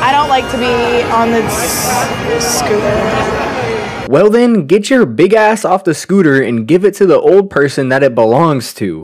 I don't like to be on the scooter. Well then, get your big ass off the scooter and give it to the old person that it belongs to.